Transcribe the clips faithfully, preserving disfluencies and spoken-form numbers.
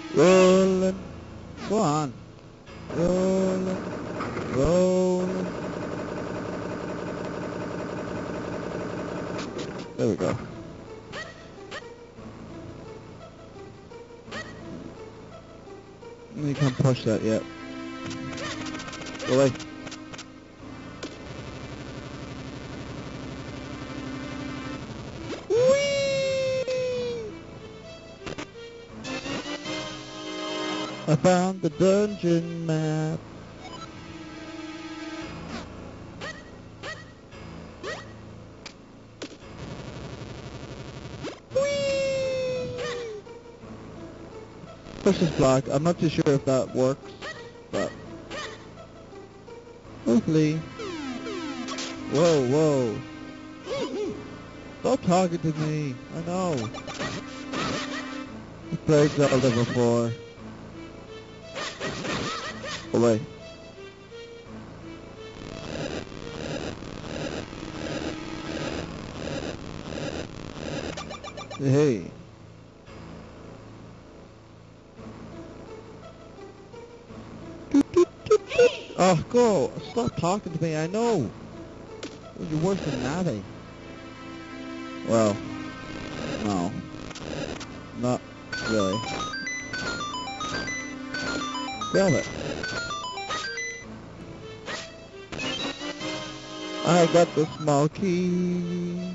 Rolling. Go on. Rolling. Rolling. There we go. You can't push that yet. Go away. I found the dungeon map. Push this block. I'm not too sure if that works, but hopefully. Whoa, whoa. Stop talking to me. I know. I've played Zelda before. Away. Hey. Oh, go. Stop talking to me. I know. You're worse than Navi. Well, no. Not really. Grab it. I got the small key.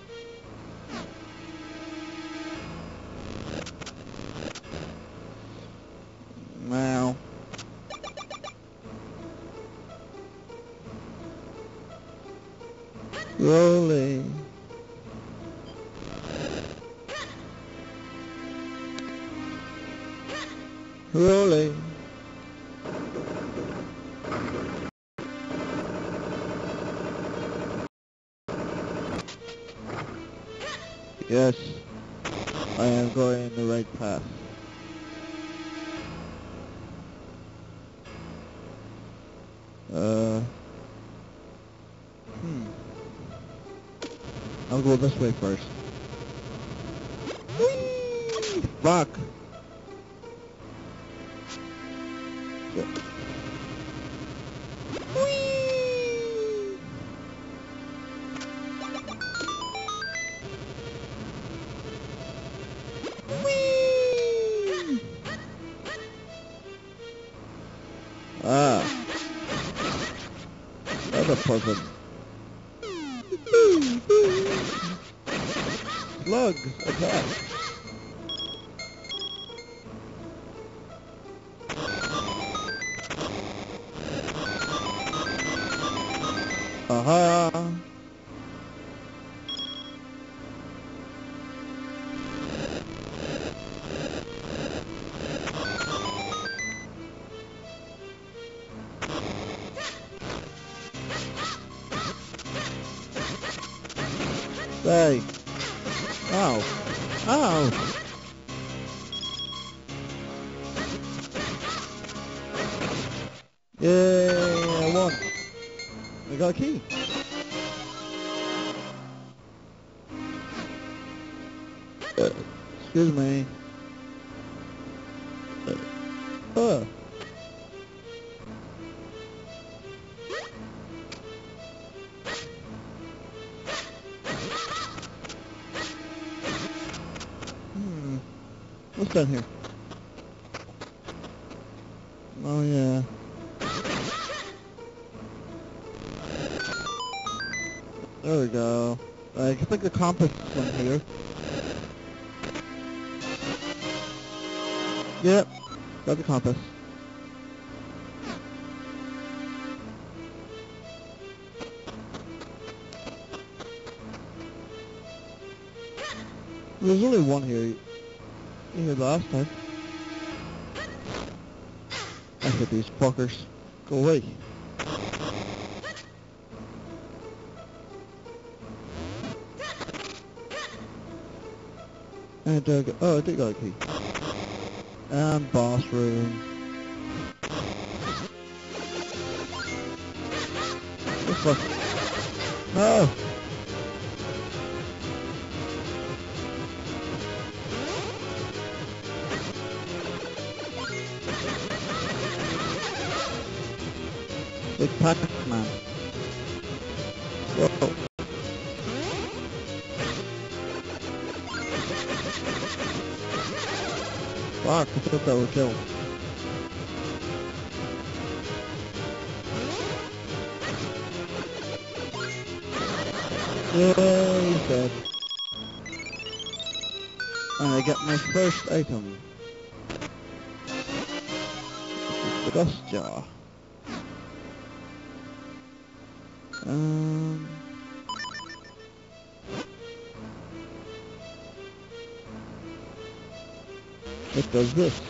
Wow. Rolling. Rolling. Yes, I am going in the right path. Uh, hmm. I'll go this way first. Whee! Fuck. Shit. Whee! Whee! Ah. That's a puzzle. Slugs, attack. Aha. Hey. Ow. Ow. Yay, I won. I got a key. Uh, excuse me. Uh. uh. Hmm. What's down here? Oh yeah. There we go. I think the compass is on here. Yep. Got the compass. There's only one here. You here last time. I hit these fuckers. Go away. And uh, go oh, I did got a key. And boss room. What the fuck? No! It's Pac-Man. Whoa. Fuck, I thought that would kill. Yay, he's dead. And I get my first item. The dust jar. Um... It does this.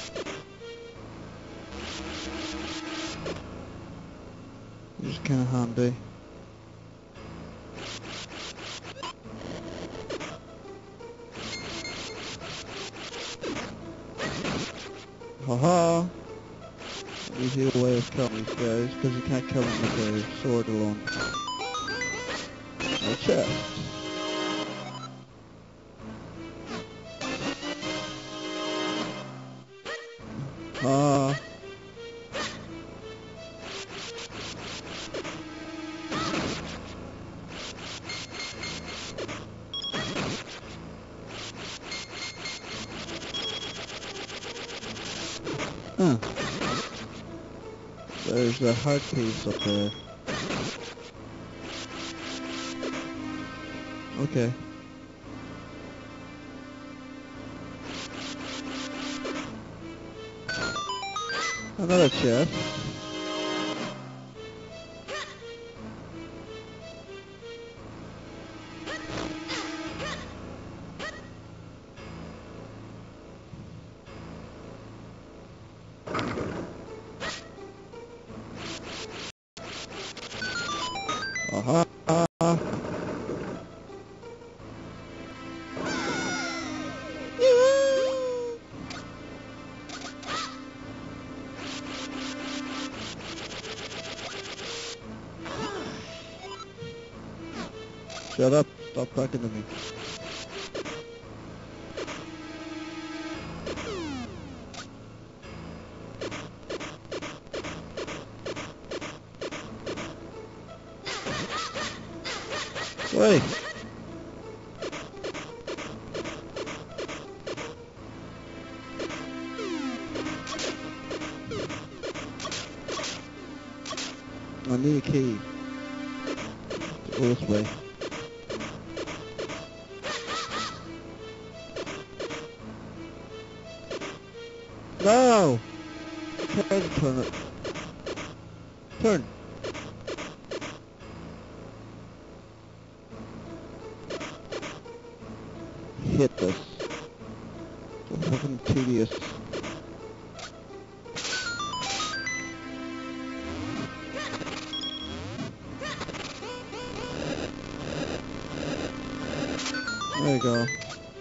Which is kinda handy. Haha! Easy way of killing these guys, because you can't kill them with a sword alone. A chest. Ah. Huh. There's a heart piece up there. Okay. Another chest. Aha! Shut up! Stop talking to me. Wait! I need a key. Go this way. No! Try to turn it. Turn! Hit this. So fucking tedious. There you go.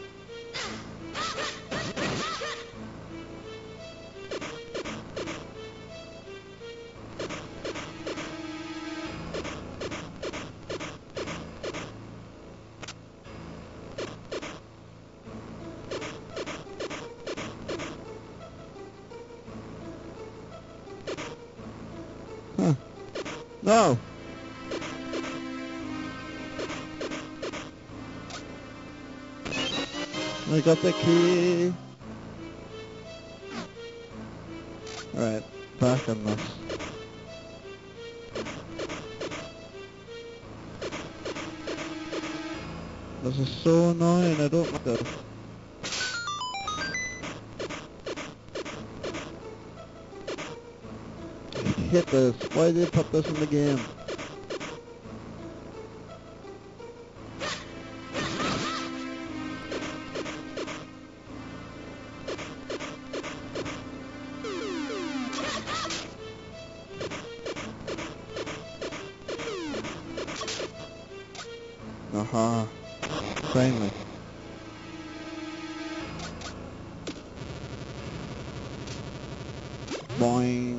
Huh. No! I got the key! Alright, back on this. This is so annoying, I don't like this. Hit this. Why did they put this in the game? Aha. Finally. Boing.